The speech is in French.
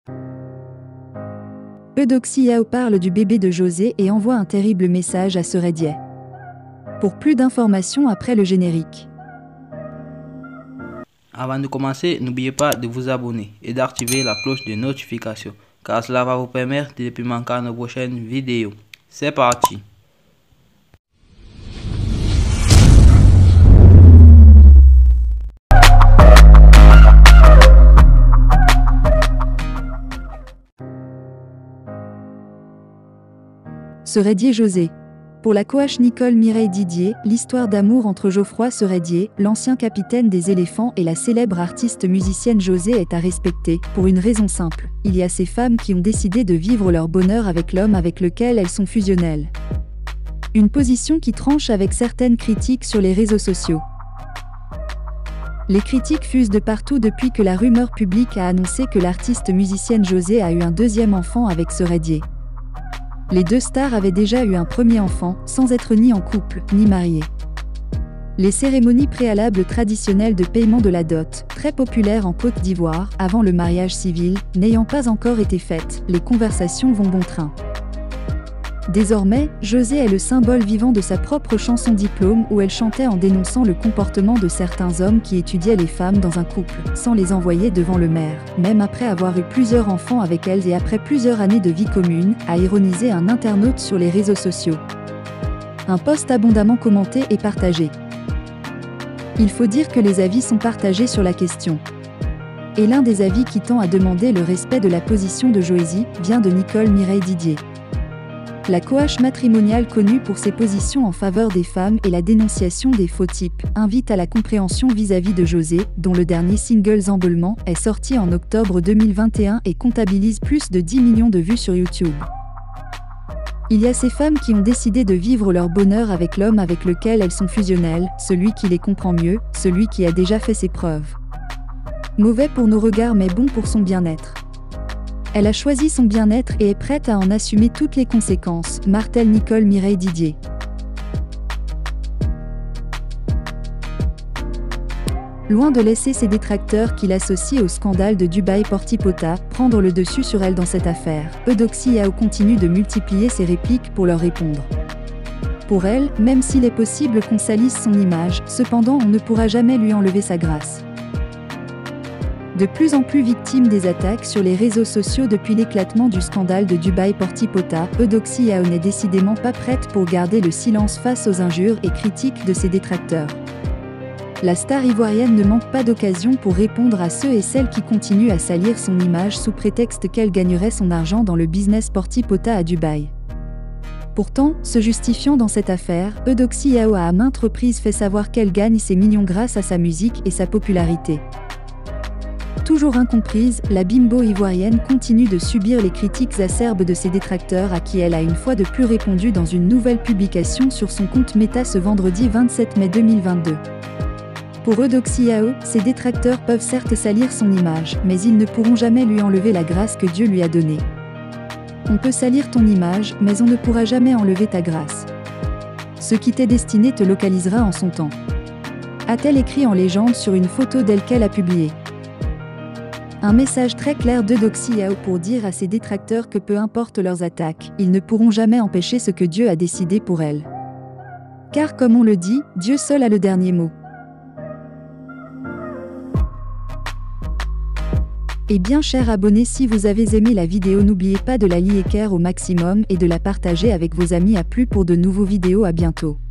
Eudoxie Yao parle du bébé de José et envoie un terrible message à Seredie. Pour plus d'informations après le générique. Avant de commencer, n'oubliez pas de vous abonner et d'activer la cloche de notification, car cela va vous permettre de ne plus manquer nos prochaines vidéos. C'est parti! Seredie José. Pour la coach Nicole Mireille Didier, l'histoire d'amour entre Geoffroy Seredie, l'ancien capitaine des éléphants, et la célèbre artiste musicienne José est à respecter, pour une raison simple. Il y a ces femmes qui ont décidé de vivre leur bonheur avec l'homme avec lequel elles sont fusionnelles. Une position qui tranche avec certaines critiques sur les réseaux sociaux. Les critiques fusent de partout depuis que la rumeur publique a annoncé que l'artiste musicienne José a eu un deuxième enfant avec Seredie. Les deux stars avaient déjà eu un premier enfant, sans être ni en couple, ni mariés. Les cérémonies préalables traditionnelles de paiement de la dot, très populaires en Côte d'Ivoire, avant le mariage civil, n'ayant pas encore été faites, les conversations vont bon train. Désormais, José est le symbole vivant de sa propre chanson Diplôme où elle chantait en dénonçant le comportement de certains hommes qui étudiaient les femmes dans un couple, sans les envoyer devant le maire, même après avoir eu plusieurs enfants avec elles et après plusieurs années de vie commune, a ironisé un internaute sur les réseaux sociaux. Un post abondamment commenté et partagé. Il faut dire que les avis sont partagés sur la question. Et l'un des avis qui tend à demander le respect de la position de José vient de Nicole Mireille Didier. La coach matrimoniale connue pour ses positions en faveur des femmes et la dénonciation des faux types, invite à la compréhension vis-à-vis de José, dont le dernier single Zamboulement est sorti en octobre 2021 et comptabilise plus de 10 millions de vues sur YouTube. Il y a ces femmes qui ont décidé de vivre leur bonheur avec l'homme avec lequel elles sont fusionnelles, celui qui les comprend mieux, celui qui a déjà fait ses preuves. Mauvais pour nos regards mais bon pour son bien-être. Elle a choisi son bien-être et est prête à en assumer toutes les conséquences, martèle Nicole Mireille Didier. Loin de laisser ses détracteurs qui l'associent au scandale de Dubaï Portipota prendre le dessus sur elle dans cette affaire, Eudoxie Yao continue de multiplier ses répliques pour leur répondre. Pour elle, même s'il est possible qu'on salisse son image, cependant on ne pourra jamais lui enlever sa grâce. De plus en plus victime des attaques sur les réseaux sociaux depuis l'éclatement du scandale de Dubaï Portipota, Eudoxie Yao n'est décidément pas prête pour garder le silence face aux injures et critiques de ses détracteurs. La star ivoirienne ne manque pas d'occasion pour répondre à ceux et celles qui continuent à salir son image sous prétexte qu'elle gagnerait son argent dans le business Portipota à Dubaï. Pourtant, se justifiant dans cette affaire, Eudoxie Yao a à maintes reprises fait savoir qu'elle gagne ses millions grâce à sa musique et sa popularité. Toujours incomprise, la bimbo ivoirienne continue de subir les critiques acerbes de ses détracteurs à qui elle a une fois de plus répondu dans une nouvelle publication sur son compte Meta ce vendredi 27 mai 2022. Pour Eudoxie Yao, ses détracteurs peuvent certes salir son image, mais ils ne pourront jamais lui enlever la grâce que Dieu lui a donnée. On peut salir ton image, mais on ne pourra jamais enlever ta grâce. Ce qui t'est destiné te localisera en son temps. A-t-elle écrit en légende sur une photo d'elle qu'elle a publiée. Un message très clair d'Eudoxie Yao pour dire à ses détracteurs que peu importe leurs attaques, ils ne pourront jamais empêcher ce que Dieu a décidé pour elle. Car comme on le dit, Dieu seul a le dernier mot. Et bien chers abonnés, si vous avez aimé la vidéo, n'oubliez pas de la liker au maximum et de la partager avec vos amis. À plus pour de nouveaux vidéos, à bientôt.